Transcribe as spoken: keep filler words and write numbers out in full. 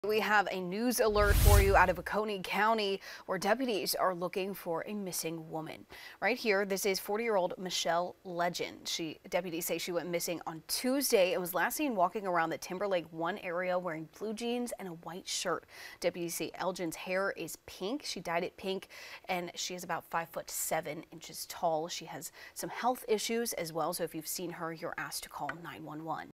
We have a news alert for you out of Oconee County where deputies are looking for a missing woman. Right here, this is forty-year-old Michelle Legend. She, deputies say she went missing on Tuesday and was last seen walking around the Timberlake one area wearing blue jeans and a white shirt. Deputies say Elgin's hair is pink. She dyed it pink and she is about five foot seven inches tall. She has some health issues as well, so if you've seen her, you're asked to call nine one one.